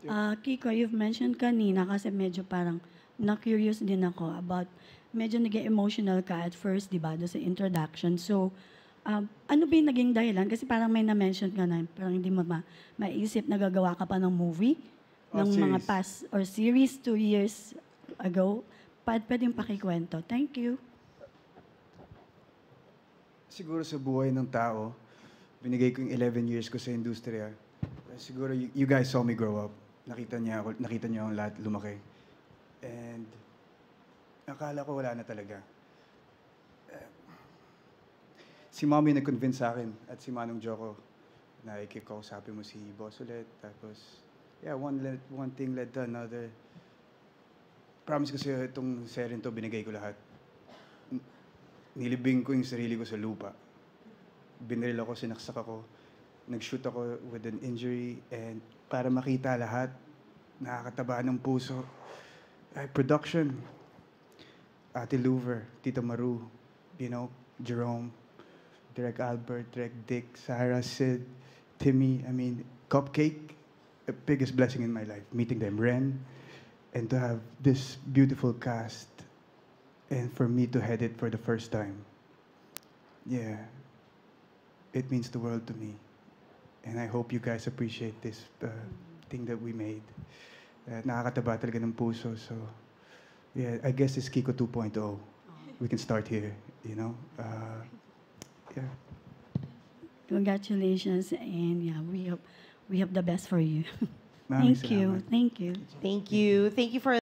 Kiko, you've mentioned kanina kasi medyo parang na-curious din ako about medyo naging emotional ka at first, di ba, doon sa introduction. So, ano ba yung naging dahilan? Kasi parang may na-mention ka na, parang hindi mo maisip na gagawa ka pa ng movie ng mga Series. past or series 2 years ago. Pwede yung pakikwento. Thank you. Siguro sa buhay ng tao, binigay ko yung 11 years ko sa industriya. Siguro you guys saw me grow up. Nakita niyo ang lahat lumaki. And akala ko wala na talaga. Si Mommy nag-convince sa akin at si Manong Joko na ikikausapin mo si Boss ulit. Tapos, yeah, one thing led to another. Promise ko sa'yo, itong serye to, binigay ko lahat. Nilibing ko yung sarili ko sa lupa. Binaril ako, sinaksak ako. Nag-shoot ako with an injury. And para makita lahat, nakakataba ng puso. Production. Ate Louver, Tita Maru, Jerome, Direk Albert, Direk Dick, Sarah, Sid, Timmy. I mean, Cupcake, the biggest blessing in my life. Meeting them, Ren, and to have this beautiful cast, and for me to head it for the first time. Yeah, it means the world to me. And I hope you guys appreciate this thing that we made. Nakakataba talaga ng puso. So, yeah, I guess it's Kiko 2.0. We can start here, Yeah. Congratulations, and yeah, we hope the best for you. Maraming Thank you. salamat. Thank you. Thank you. Thank you for